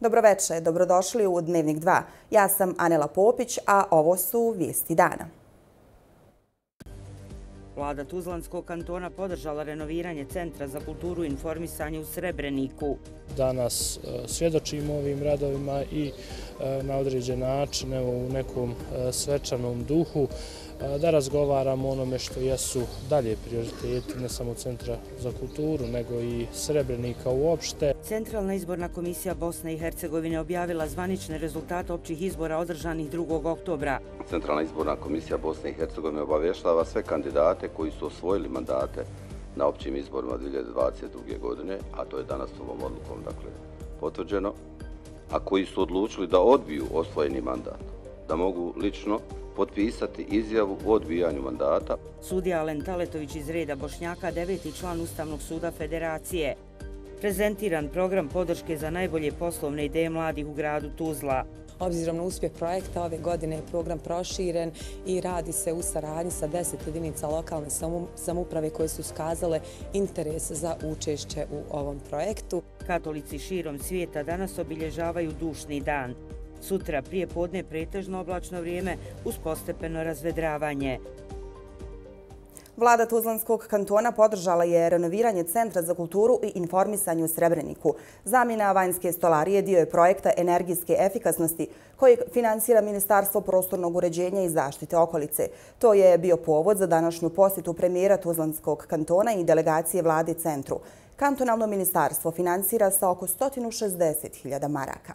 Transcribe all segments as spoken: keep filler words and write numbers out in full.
Dobroveče, dobrodošli u Dnevnik dva. Ja sam Anela Popić, a ovo su vijesti dana. Vlada Tuzlanskog kantona podržala renoviranje Centra za kulturu i informisanje u Srebreniku. Danas svjedočimo ovim radovima i na određen način, evo, u nekom svečanom duhu, da razgovaramo o onome što jesu dalje prioriteti, ne samo Centra za kulturu, nego i Srebrenika uopšte. Centralna izborna komisija Bosne i Hercegovine objavila zvanične rezultate općih izbora održanih drugog oktobra. Centralna izborna komisija Bosne i Hercegovine obavještava sve kandidate koji su osvojili mandate na općim izborima dvije hiljade dvadeset druge. godine, a to je danas ovom odlukom dakle, potvrđeno, a koji su odlučili da odbiju osvojeni mandat, da mogu lično potpisati izjavu o odbijanju mandata. Sudija Alen Taletović iz reda Bošnjaka, deveti član Ustavnog suda Federacije. Prezentiran program podrške za najbolje poslovne ideje mladih u gradu Tuzla. Obzirom na uspjeh projekta, ove godine je program proširen i radi se u saradnji sa deset jedinica lokalne samouprave koje su iskazale interes za učešće u ovom projektu. Katolici širom svijeta danas obilježavaju dušni dan. Sutra prije podne pretežno oblačno vrijeme uz postepeno razvedravanje. Vlada Tuzlanskog kantona podržala je renoviranje Centra za kulturu i informisanje u Srebreniku. Zamjena vanjske stolarije dio je projekta energijske efikasnosti kojeg finansira Ministarstvo prostornog uređenja i zaštite okolice. To je bio povod za današnju posjetu premijera Tuzlanskog kantona i delegacije vlade centru. Kantonalno ministarstvo finansira sa oko sto šezdeset hiljada maraka.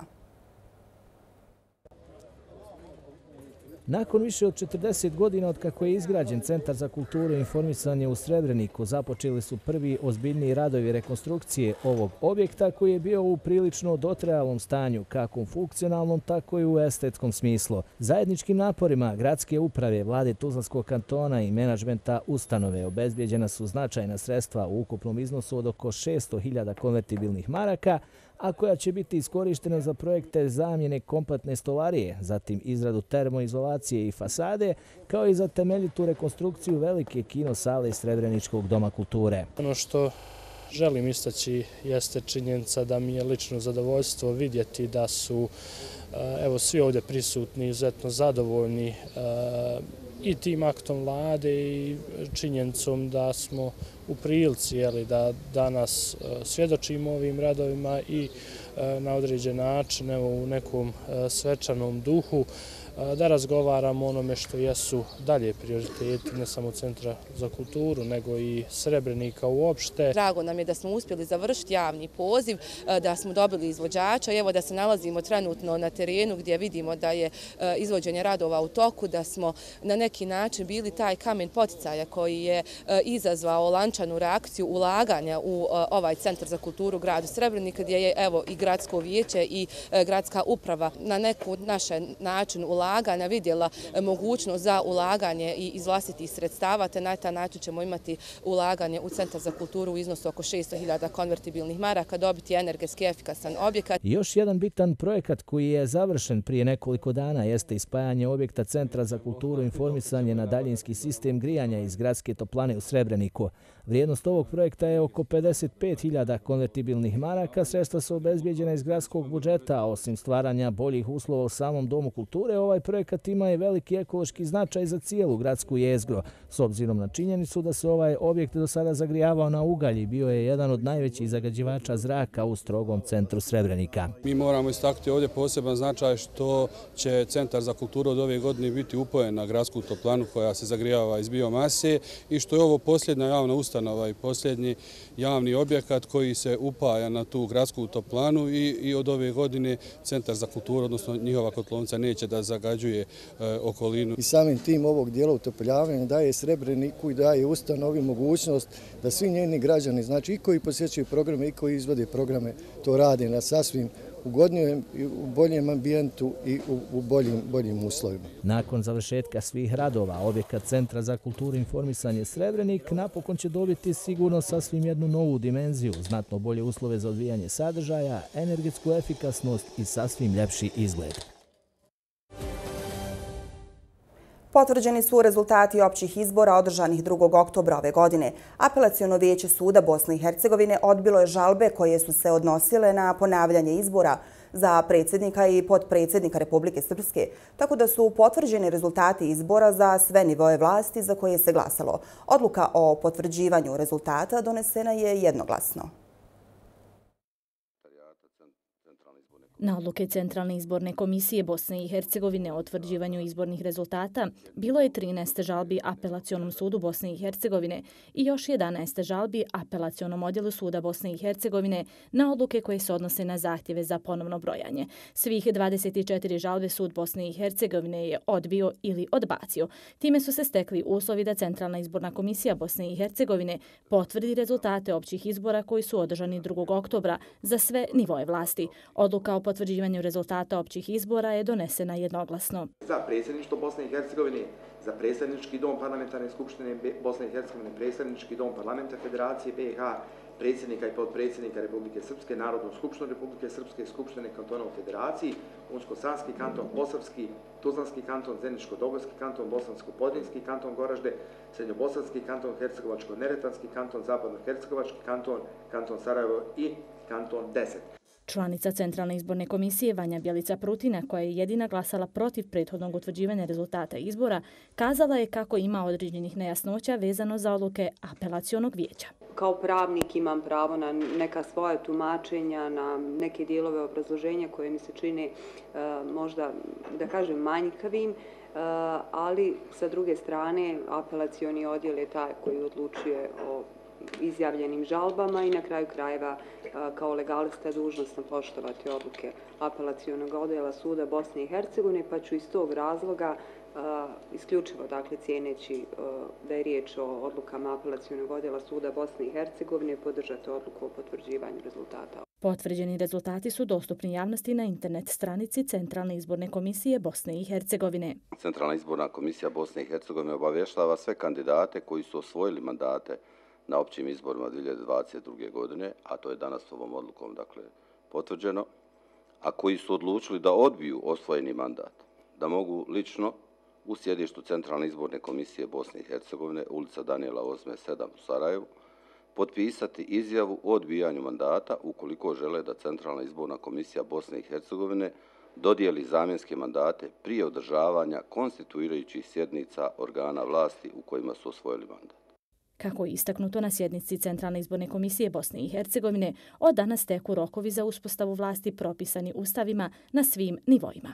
Nakon više od četrdeset godina od kako je izgrađen Centar za kulturu i informisanje u Srebreniku, započeli su prvi ozbiljniji radovi rekonstrukcije ovog objekta koji je bio u prilično dotrajalom stanju, kako u funkcionalnom, tako i u estetskom smislu. Zajedničkim naporima gradske uprave, vlade Tuzlanskog kantona i menadžmenta ustanove obezbijeđena su značajna sredstva u ukupnom iznosu od oko šesto hiljada konvertibilnih maraka, a koja će biti iskorištena za projekte zamjene kompletne stolarije, zatim izradu termoizolacije i fasade, kao i za temeljitu rekonstrukciju velike kino sale Srebreničkog doma kulture. Ono što želim istaći jeste činjenica da mi je lično zadovoljstvo vidjeti da su evo, svi ovdje prisutni izuzetno zadovoljni i tim aktom vlade i činjenicom da smo u prilici jeli, da danas svjedočimo ovim radovima i na određen način evo, u nekom svečanom duhu da razgovaramo o onome što jesu dalje prioriteti, ne samo Centra za kulturu, nego i Srebrenika uopšte. Drago nam je da smo uspjeli završiti javni poziv, da smo dobili izvođača i evo da se nalazimo trenutno na terenu gdje vidimo da je izvođenje radova u toku, da smo na neki način bili taj kamen poticaja koji je izazvao lančanu reakciju ulaganja u ovaj Centar za kulturu u gradu Srebrenika, gdje je evo i gradsko vijeće i gradska uprava na neku naše način ulaganja ulaganja vidjela mogućnost za ulaganje i iz vlastitih sredstava, te na taj način ćemo imati ulaganje u Centar za kulturu u iznosu oko šesto hiljada konvertibilnih maraka, dobiti energetski efikasan objekat. Još jedan bitan projekat koji je završen prije nekoliko dana jeste ispajanje objekta Centra za kulturu i informisanje na daljinski sistem grijanja iz gradske toplane u Srebreniku. Vrijednost ovog projekta je oko pedeset pet hiljada konvertibilnih maraka, sredstva su obezbijeđena iz gradskog budžeta, a osim stvaranja boljih uslova u samom domu kulture, ovaj projekat ima i veliki ekološki značaj za cijelu gradsku jezgru. S obzirom na činjenicu da se ovaj objekt do sada zagrijavao na ugalj i bio je jedan od najvećih zagađivača zraka u strogom centru Srebrenika. Mi moramo istaknuti ovdje poseban značaj što će Centar za kulturu od ove godine biti upojen na gradsku toplanu koja se zagrijava iz biomase i što je ovo posljednja javna ustanova i posljednji javni objekat koji se upaja na tu gradsku toplanu i, i od ove godine Centar za kulturu, odnosno njihova kotlovnica, neće da zagađuje e, okolinu. I samim tim ovog dijela utopljavanja daje Srebreniku i daje ustanovi mogućnost da svi njeni građani, znači i koji posjećuju programe i koji izvode programe, to rade na sasvim ugodnijem, u boljem ambijentu i u, u boljim, boljim uslovima. Nakon završetka svih radova, objekat Centra za kulturu i informisanje Srebrenik napokon će dobiti sigurno sasvim jednu novu dimenziju, znatno bolje uslove za odvijanje sadržaja, energetsku efikasnost i sasvim ljepši izgled. Potvrđeni su rezultati općih izbora održanih drugog oktobra ove godine. Apelaciono vijeće suda Bosne i Hercegovine odbilo je žalbe koje su se odnosile na ponavljanje izbora za predsjednika i potpredsjednika Republike Srpske, tako da su potvrđeni rezultati izbora za sve nivoje vlasti za koje se glasalo. Odluka o potvrđivanju rezultata donesena je jednoglasno. Na odluke Centralne izborne komisije Bosne i Hercegovine o utvrđivanju izbornih rezultata bilo je trinaest žalbi Apelacionom sudu Bosne i Hercegovine i još jedanaest žalbi Apelacionom odjelu suda Bosne i Hercegovine na odluke koje se odnose na zahtjeve za ponovno brojanje. Svih dvadeset četiri žalbe sud Bosne i Hercegovine je odbio ili odbacio. Time su se stekli uslovi da Centralna izborna komisija Bosne i Hercegovine potvrdi rezultate općih izbora koji su održani drugog oktobra za sve nivoje vlasti. Odluka o potvrđivanju rezultata općih izbora je donesena jednoglasno. Za predsjedništvo Bosne i Hercegovine, za predsjednički dom parlamentarne skupštine Bosne i Hercegovine, predsjednički dom parlamenta Federacije B i H, predsjednika i potpredsjednika Republike Srpske, Narodnu skupštinu Republike Srpske, Skupštine kantona u Federaciji, Unsko-Sanski kanton, Posavski, Tuzlanski kanton, Zeničko-Dobojski kanton, Bosansko-Podrinjski kanton Goražde, Srednjobosanski kanton, Hercegovačko-Neretvanski kanton, Zapadno-Hercegovački kanton, kanton Sarajevo i kanton deset. Članica Centralne izborne komisije Vanja Bjelica-Prutina, koja je jedina glasala protiv prethodnog utvrđivanja rezultata izbora, kazala je kako ima određenih nejasnoća vezano za odluke apelacionog vijeća. Kao pravnik imam pravo na neka svoja tumačenja, na neke dijelove obrazloženja koje mi se čine možda, da kažem, manjkavim, ali sa druge strane apelacioni odjel je taj koji odlučuje o izjavljenim žalbama i na kraju krajeva kao legalista dužna sam poštovati odluke apelacionog odjela suda Bosne i Hercegovine, pa ću iz tog razloga isključivo, dakle, cijeneći da je riječ o odlukama apelacionog odjela suda Bosne i Hercegovine, podržati odluku o potvrđivanju rezultata. Potvrđeni rezultati su dostupni javnosti na internet stranici Centralne izborne komisije Bosne i Hercegovine. Centralna izborna komisija Bosne i Hercegovine obavještava sve kandidate koji su osvojili mandate na općim izborima dvije hiljade dvadeset druge. godine, a to je danas ovom odlukom, dakle, potvrđeno, a koji su odlučili da odbiju osvojeni mandat, da mogu lično u sjedištu Centralne izborne komisije Bosne i Hercegovine, ulica Danijela osme sedam u Sarajevu, potpisati izjavu o odbijanju mandata ukoliko žele da Centralna izborna komisija Bosne i Hercegovine dodijeli zamjenske mandate prije održavanja konstituirajućih sjednica organa vlasti u kojima su osvojili mandat. Kako je istaknuto na sjednici Centralne izborne komisije Bosne i Hercegovine, od danas teku rokovi za uspostavu vlasti propisani ustavima na svim nivoima.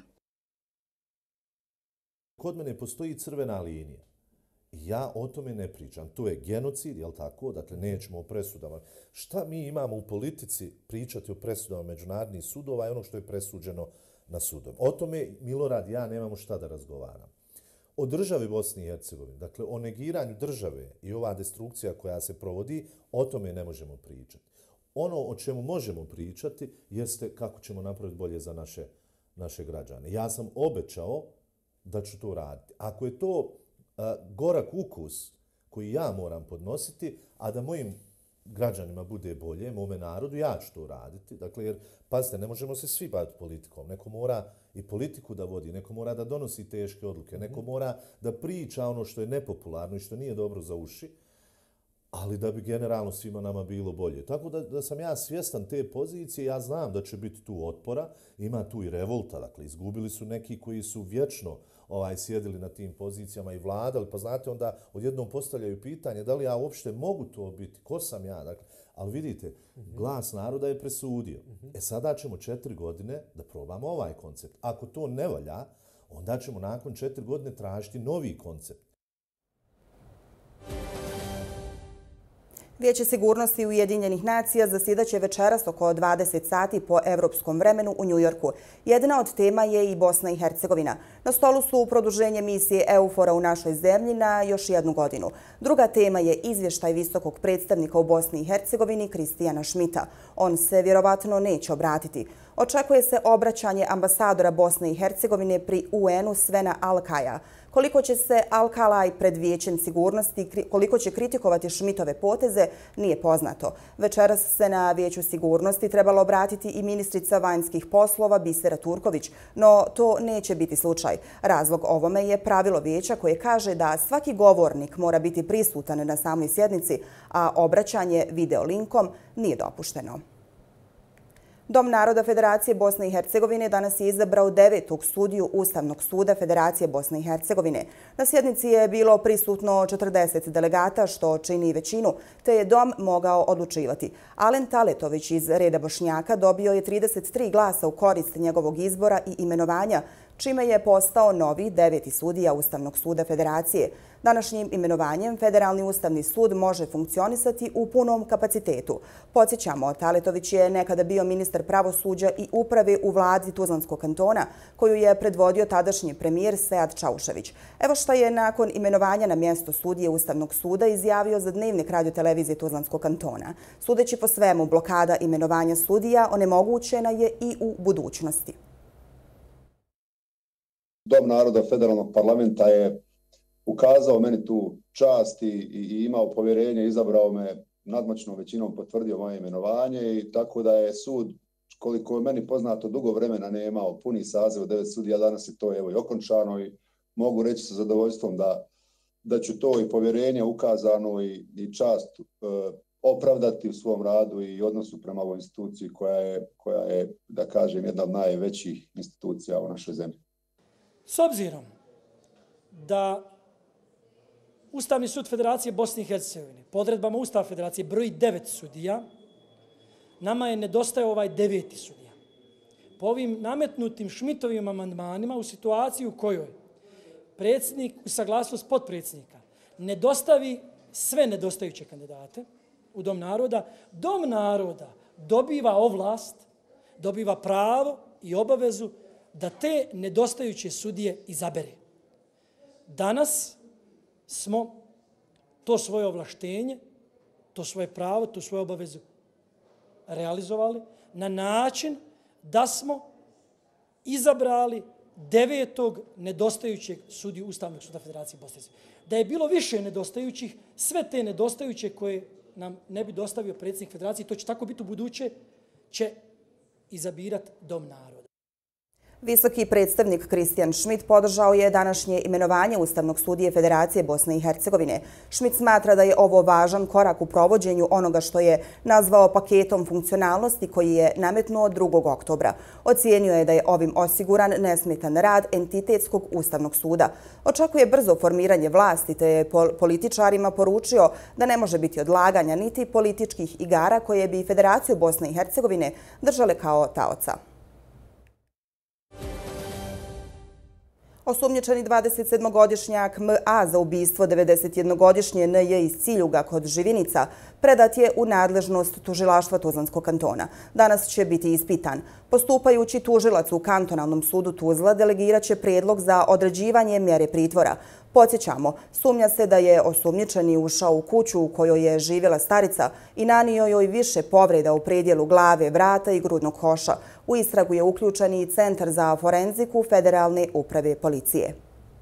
Kod mene postoji crvena linija. Ja o tome ne pričam. To je genocid, jel tako? Dakle, nećemo o presudama. Šta mi imamo u politici pričati o presudama međunarodnih sudova i ono što je presuđeno na sudom? O tome, Milorad, ja nemamo šta da razgovaram. O državi Bosne i Hercegovine, dakle o negiranju države i ova destrukcija koja se provodi, o tome ne možemo pričati. Ono o čemu možemo pričati jeste kako ćemo napraviti bolje za naše, naše građane. Ja sam obećao da ću to raditi. Ako je to a, gorak ukus koji ja moram podnositi, a da mojim građanima bude bolje, mome narodu, ja ću to raditi. Dakle, jer, pazite, ne možemo se svi baviti politikom. Neko mora i politiku da vodi, neko mora da donosi teške odluke, neko mora da priča ono što je nepopularno i što nije dobro za uši, ali da bi generalno svima nama bilo bolje. Tako da, da sam ja svjestan te pozicije, ja znam da će biti tu otpora, ima tu i revolta, dakle, izgubili su neki koji su vječno ovaj, sjedili na tim pozicijama i vladali, pa znate, onda odjednom postavljaju pitanje da li ja uopšte mogu to biti, ko sam ja, dakle, ali vidite, glas naroda je presudio. E sada ćemo četiri godine da probamo ovaj koncept. Ako to ne valja, onda ćemo nakon četiri godine tražiti novi koncept. Vijeće sigurnosti Ujedinjenih nacija zasjedaće večeras oko dvadeset sati po evropskom vremenu u Njujorku. Jedna od tema je i Bosna i Hercegovina. Na stolu su produženje misije EUFOR-a u našoj zemlji na još jednu godinu. Druga tema je izvještaj visokog predstavnika u Bosni i Hercegovini Kristijana Šmita. On se vjerovatno neće obratiti. Očekuje se obraćanje ambasadora Bosne i Hercegovine pri U N-u Svena Alkaja. Koliko će se Alkalaj pred Vijećem sigurnosti, koliko će kritikovati Šmitove poteze, nije poznato. Večeras se na Vijeću sigurnosti trebalo obratiti i ministrica vanjskih poslova Bisera Turković, no to neće biti slučaj. Razlog ovome je pravilo Vijeća koje kaže da svaki govornik mora biti prisutan na samoj sjednici, a obraćanje videolinkom nije dopušteno. Dom naroda Federacije Bosne i Hercegovine danas je izabrao devetog sudiju Ustavnog suda Federacije Bosne i Hercegovine. Na sjednici je bilo prisutno četrdeset delegata, što čini većinu, te je dom mogao odlučivati. Alen Taletović iz reda Bošnjaka dobio je trideset tri glasa u korist njegovog izbora i imenovanja, čime je postao novi deveti sudija Ustavnog suda Federacije. Današnjim imenovanjem Federalni ustavni sud može funkcionisati u punom kapacitetu. Podsjećamo, Taletović je nekada bio ministar pravosuđa i uprave u vladi Tuzlanskog kantona, koju je predvodio tadašnji premijer Sead Čaušević. Evo šta je nakon imenovanja na mjesto sudije Ustavnog suda izjavio za Dnevnik radiotelevizije Tuzlanskog kantona. Sudeći po svemu, blokada imenovanja sudija onemogućena je i u budućnosti. Dom naroda federalnog parlamenta je ukazao meni tu čast i, i imao povjerenje, izabrao me nadmoćnom većinom, potvrdio moje imenovanje i tako da je sud, koliko je meni poznato, dugo vremena ne imao puni saziv od devet sudija, danas je to evo i okončano i mogu reći sa zadovoljstvom da, da ću to i povjerenje ukazano i, i čast e, opravdati u svom radu i odnosu prema ovoj instituciji koja je, koja je, da kažem, jedna od najvećih institucija u našoj zemlji. S obzirom da Ustavni sud Federacije Bosne i Hercegovine po odredbama Ustava Federacije broji devet sudija, nama je nedostaje ovaj deveti sudija. Po ovim nametnutim Šmitovim amandmanima u situaciji u kojoj predsjednik u saglasnost potpredsjednika ne dostavi sve nedostajuće kandidate u Dom naroda, Dom naroda dobiva ovlast, dobiva pravo i obavezu da te nedostajuće sudije izabere. Danas smo to svoje ovlaštenje, to svoje pravo, tu svoju obavezu realizovali na način da smo izabrali devetog nedostajućeg sudiju Ustavnog suda Federacije Bosne i Hercegovine. Da je bilo više nedostajućih, sve te nedostajuće koje nam ne bi dostavio predsjednik Federacije, to će tako biti u buduće, će izabirati Dom naroda. Visoki predstavnik Kristijan Šmit podržao je današnje imenovanje Ustavnog sudije Federacije Bosne i Hercegovine. Šmit smatra da je ovo važan korak u provođenju onoga što je nazvao paketom funkcionalnosti koji je nametnuo drugog oktobra. Ocijenio je da je ovim osiguran nesmetan rad entitetskog Ustavnog suda. Očekuje brzo formiranje vlasti te je političarima poručio da ne može biti odlaganja niti političkih igara koje bi Federaciju Bosne i Hercegovine držale kao taoca. Osumnjičeni dvadesetsedmogodišnjak M A za ubistvo devedesetjednogodišnje N J iz Ciljuga kod Živinica predat je u nadležnost tužilaštva Tuzlanskog kantona. Danas će biti ispitan. Postupajući tužilac u kantonalnom sudu Tuzla delegirat će prijedlog za određivanje mjere pritvora. Podsjećamo, sumnja se da je osumnjičeni ušao u kuću u kojoj je živjela starica i nanio joj više povreda u predjelu glave, vrata i grudnog koša. U istragu je uključen i Centar za forenziku Federalne uprave policije.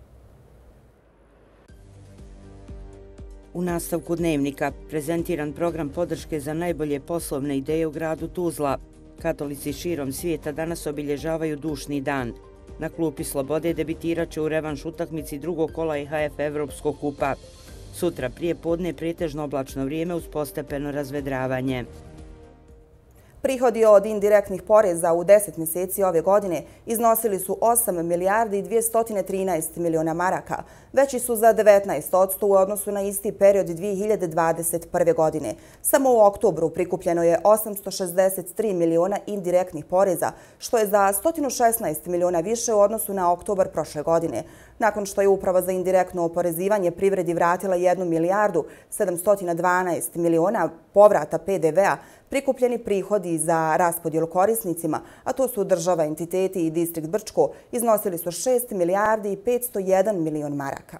U nastavku Dnevnika prezentiran program podrške za najbolje poslovne ideje u gradu Tuzla. Katolici širom svijeta danas obilježavaju dušni dan. Na klupi Slobode debitirat će u revanš utakmici drugog kola E H F Evropskog kupa. Sutra prije podne pretežno oblačno vrijeme uz postepeno razvedravanje. Prihodi od indirektnih poreza u deset mjeseci ove godine iznosili su osam milijardi i dvjesto trinaest miliona maraka. Veći su za devetnaest posto u odnosu na isti period dvije hiljade dvadeset prve. godine. Samo u oktobru prikupljeno je osamsto šezdeset tri miliona indirektnih poreza, što je za sto šesnaest miliona više u odnosu na oktobar prošle godine. Nakon što je Uprava za indirektno oporezivanje privredi vratila jednu milijardu sedamsto dvanaest miliona povrata P D V-a, prikupljeni prihodi za raspodjelu korisnicima, a to su država, entiteti i distrikt Brčko, iznosili su šest milijardi i petsto jedan milion maraka.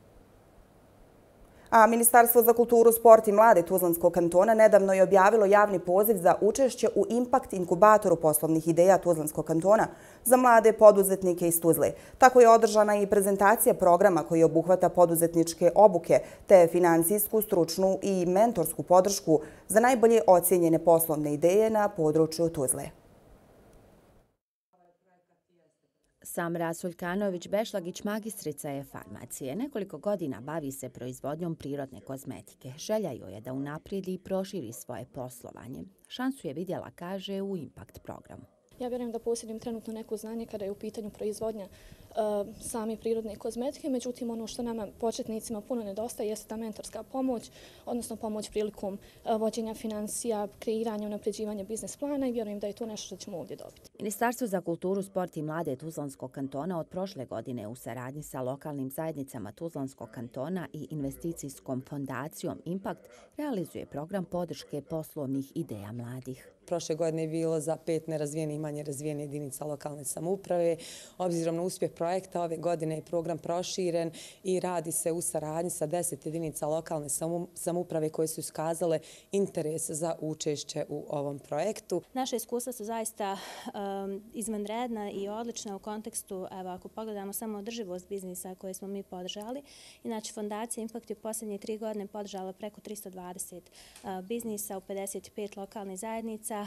A Ministarstvo za kulturu, sport i mlade Tuzlanskog kantona nedavno je objavilo javni poziv za učešće u Impact inkubatoru poslovnih ideja Tuzlanskog kantona za mlade poduzetnike iz Tuzle. Tako je održana i prezentacija programa koji obuhvata poduzetničke obuke te financijsku, stručnu i mentorsku podršku za najbolje ocijenjene poslovne ideje na području Tuzle. Samra Suljkanović-Bešlagić magistrica je farmacije. Nekoliko godina bavi se proizvodnjom prirodne kozmetike. Želja joj je da unaprijedi i proširi svoje poslovanje. Šansu je vidjela, kaže, u Impact programu. Ja vjerujem da posjedim trenutno neko znanje kada je u pitanju proizvodnja uh, same prirodne kozmetike, međutim ono što nama početnicima puno nedostaje jeste ta mentorska pomoć, odnosno pomoć prilikom uh, vođenja financija, kreiranja, unapređivanja biznes plana i vjerujem da je to nešto što ćemo ovdje dobiti. Ministarstvo za kulturu, sport i mlade Tuzlanskog kantona od prošle godine u saradnji sa lokalnim zajednicama Tuzlanskog kantona i investicijskom fondacijom Impact realizuje program podrške poslovnih ideja mladih. Prošle godine je bilo za pet nerazvijenih i manje razvijenih jedinica lokalne samouprave. Obzirom na uspjeh projekta, ove godine je program proširen i radi se u saradnji sa deset jedinica lokalne samouprave koje su iskazale interes za učešće u ovom projektu. Naše iskustva su zaista um, izvanredna i odlična u kontekstu, evo, ako pogledamo samo održivost biznisa koje smo mi podržali. Inače, Fondacija Impact je u posljednje tri godine podržala preko tristo dvadeset uh, biznisa u pedeset pet lokalnih zajednica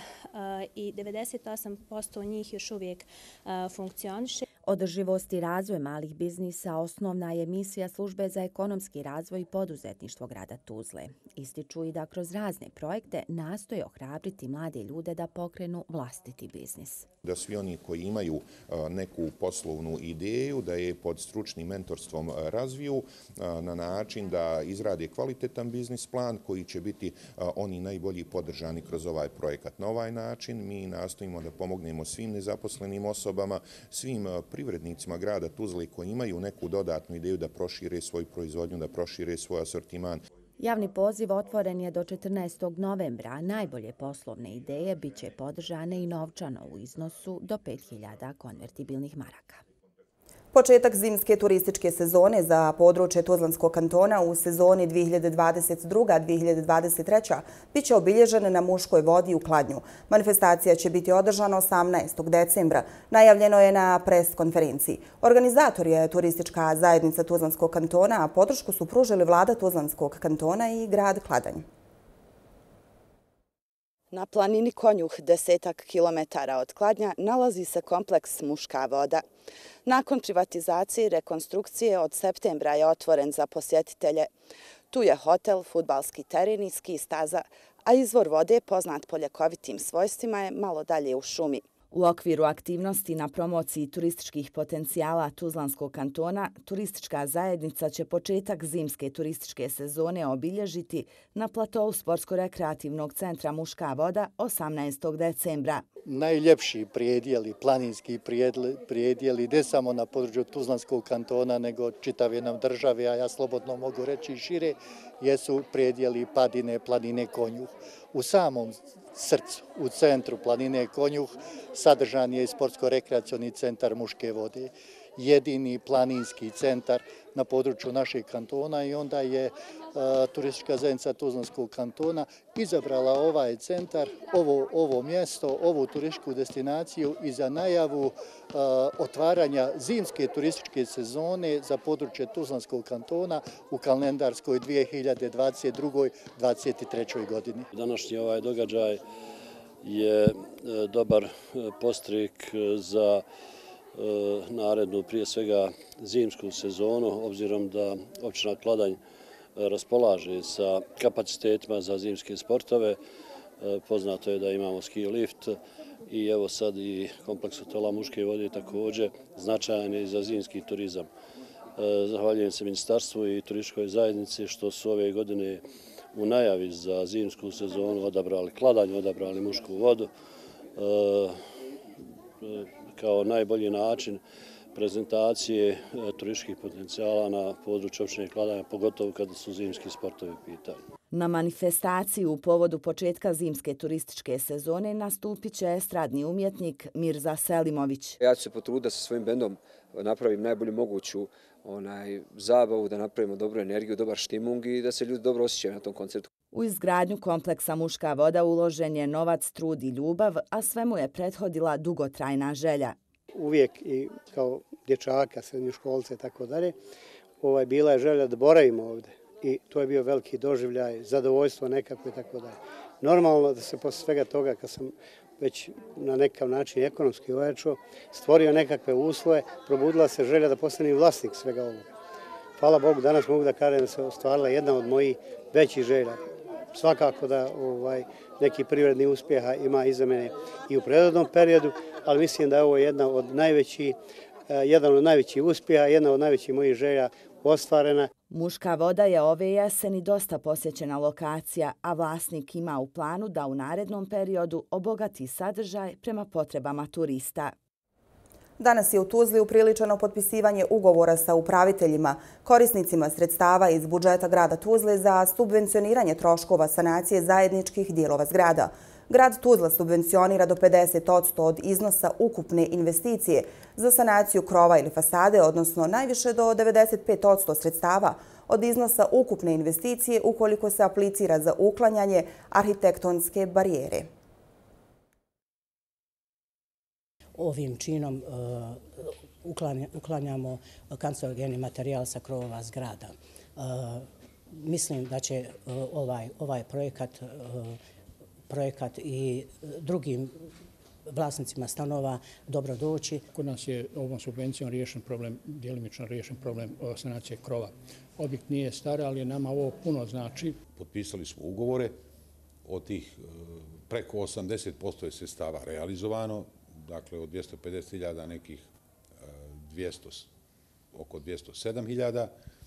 i devedeset osam posto njih još uvijek funkcioniše. Održivost i razvoj malih biznisa osnovna je misija Službe za ekonomski razvoj i poduzetništvo grada Tuzle. Ističu i da kroz razne projekte nastoje ohrabriti mlade ljude da pokrenu vlastiti biznis. Da svi oni koji imaju neku poslovnu ideju, da je pod stručnim mentorstvom razviju na način da izrade kvalitetan biznis plan koji će biti oni najbolji podržani kroz ovaj projekat. Na ovaj način mi nastojimo da pomognemo svim nezaposlenim osobama, svim privrednicima grada Tuzle koji imaju neku dodatnu ideju da prošire svoju proizvodnju, da prošire svoj asortiman. Javni poziv otvoren je do četrnaestog novembra. Najbolje poslovne ideje bit će podržane i novčano u iznosu do pet hiljada konvertibilnih maraka. Početak zimske turističke sezone za područje Tuzlanskog kantona u sezoni dvije hiljade dvadeset druga dvije hiljade dvadeset treća bit će obilježen na Muškoj vodi u Kladnju. Manifestacija će biti održana osamnaestog decembra. Najavljeno je na pres konferenciji. Organizator je turistička zajednica Tuzlanskog kantona, a podršku su pružili vlada Tuzlanskog kantona i grad Kladanj. Na planini Konjuh, desetak kilometara od Kladnja, nalazi se kompleks Muška voda. Nakon privatizacije i rekonstrukcije od septembra je otvoren za posjetitelje. Tu je hotel, fudbalski teren i ski staza, a izvor vode, poznat po ljekovitim svojstvima, je malo dalje u šumi. U okviru aktivnosti na promociji turističkih potencijala Tuzlanskog kantona, turistička zajednica će početak zimske turističke sezone obilježiti na platovu sportsko-rekreativnog centra Muška voda osamnaestog decembra. Najljepši prijedjeli, planinski prijedjeli, ne samo na području Tuzlanskog kantona, nego čitave nam države, a ja slobodno mogu reći i šire, jesu prijedjeli Padine, planine Konjuh. U samom srcu, u centru planine Konjuh, sadržan je i sportsko-rekreacioni centar Muške vode. Jedini planinski centar na području našeg kantona i onda je a, turistička zajednica Tuzlanskog kantona izabrala ovaj centar, ovo, ovo mjesto, ovu turističku destinaciju i za najavu a, otvaranja zimske turističke sezone za područje Tuzlanskog kantona u kalendarskoj dvije hiljade dvadeset druge dvadeset trećoj godini. Današnji ovaj događaj je dobar postrik za narednu, prije svega zimsku sezonu, obzirom da općina Kladanj raspolaže sa kapacitetima za zimske sportove. Poznato je da imamo ski lift i evo sad i kompleks hotela Muške vode također značajan je i za zimski turizam. Zahvaljujem se ministarstvu i turističkoj zajednici što su ove godine u najavi za zimsku sezonu odabrali Kladanj, odabrali Mušku vodu kao najbolji način prezentacije turističkih potencijala na području općine Kladanja, pogotovo kada su zimski sportovi u pitanju. Na manifestaciji u povodu početka zimske turističke sezone nastupit će estradni umjetnik Mirza Selimović. Ja ću se potruditi da sa svojim bendom napravim najbolju moguću onaj, zabavu, da napravimo dobru energiju, dobar štimung i da se ljudi dobro osjećaju na tom koncertu. U izgradnju kompleksa Muška voda uložen je novac, trud i ljubav, a svemu je prethodila dugotrajna želja. Uvijek i kao dječaka, srednjoškolce i tako dalje, ovaj, bila je želja da boravimo ovdje i to je bio veliki doživljaj, zadovoljstvo nekako i tako dalje. Normalno da se posle svega toga kad sam već na nekav način ekonomski ojačao, stvorio nekakve uslove, probudila se želja da postane vlasnik svega ovoga. Hvala Bogu, danas mogu da kažem da se ostvarila jedna od mojih većih želja. Svakako da ovaj, neki privredni uspjeha ima iza mene i u prethodnom periodu, ali mislim da je ovo jedna od najvećih, jedan od najvećih uspjeha, jedna od najvećih mojih želja ostvarena. Muška voda je ove jeseni dosta posjećena lokacija, a vlasnik ima u planu da u narednom periodu obogati sadržaj prema potrebama turista. Danas je u Tuzli upriličeno potpisivanje ugovora sa upraviteljima, korisnicima sredstava iz budžeta grada Tuzle za subvencioniranje troškova sanacije zajedničkih dijelova zgrada. Grad Tuzla subvencionira do pedeset posto od iznosa ukupne investicije za sanaciju krova ili fasade, odnosno najviše do devedeset pet posto sredstava od iznosa ukupne investicije ukoliko se aplicira za uklanjanje arhitektonske barijere. Ovim činom uklanjamo kancerogeni materijal sa krovova zgrada. Mislim da će ovaj projekat projekat i drugim vlasnicima stanova dobro doći. Kod nas je ovom subvencijom riješen problem, djelimično riješen problem sanacije krova. Objekt nije star, ali nama ovo puno znači. Potpisali smo ugovore, od tih preko osamdeset posto je sredstava realizovano, dakle od dvjesto pedeset hiljada nekih dvjesto, oko dvjesto sedam hiljada.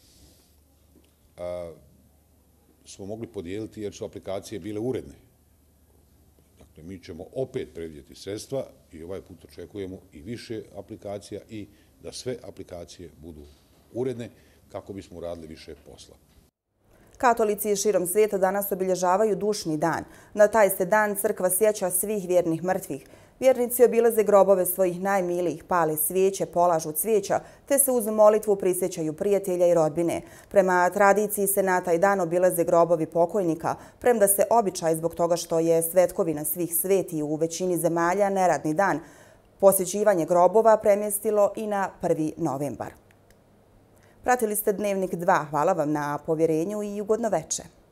Smo mogli podijeliti jer su aplikacije bile uredne. Dakle, mi ćemo opet predvidjeti sredstva i ovaj put očekujemo i više aplikacija i da sve aplikacije budu uredne kako bismo uradili više posla. Katolici širom svijeta danas obilježavaju dušni dan. Na taj se dan crkva sjeća svih vjernih mrtvih. Vjernici obilaze grobove svojih najmilijih, pale svijeće, polažu cvijeća, te se uz molitvu prisjećaju prijatelja i rodbine. Prema tradiciji se na taj dan obilaze grobovi pokojnika, premda se običaj zbog toga što je svetkovina svih sveti u većini zemalja neradni dan, posjećivanje grobova premjestilo i na prvi novembar. Pratili ste Dnevnik dva. Hvala vam na povjerenju i ugodno večer.